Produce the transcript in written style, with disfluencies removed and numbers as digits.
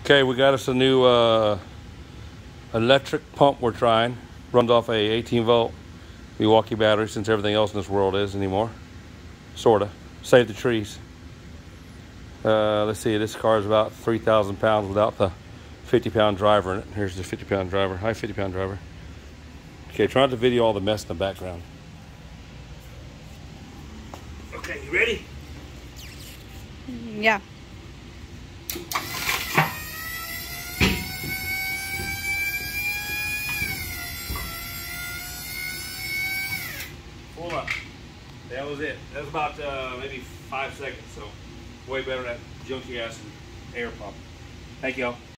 Okay, we got us a new electric pump we're trying. Runs off a 18-volt Milwaukee battery, since everything else in this world is anymore. Sorta. Save the trees. Let's see, this car is about 3,000 pounds without the 50-pound driver in it. Here's the 50-pound driver. Hi, 50-pound driver. Okay, try not to video all the mess in the background. Okay, you ready? Yeah. Hold up. That was it. That was about maybe 5 seconds, so way better than that junky ass air pump. Thank y'all.